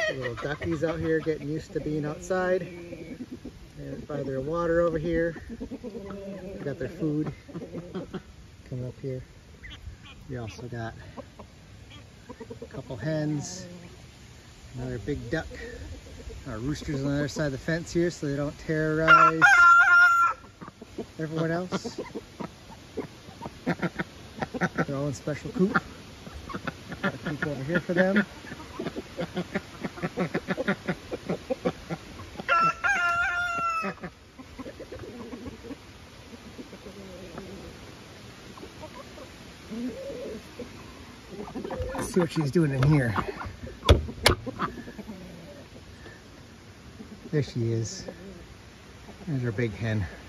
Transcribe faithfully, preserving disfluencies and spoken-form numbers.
The little duckies out here getting used to being outside. They're by their water over here. They got their food coming up here. We also got a couple hens, another big duck. Our roosters on the other side of the fence here so they don't terrorize everyone else. They're all in special coop. Got a coop over here for them. Let's see what she's doing in here. There she is. There's our big hen.